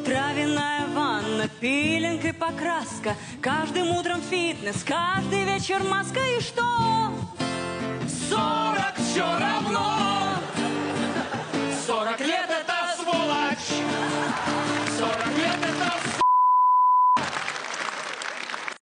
Травяная ванна, пилинг и покраска, каждым утром фитнес, каждый вечер маска. И что? 40 все равно. 40 лет это сволочь. 40 лет это сволочь.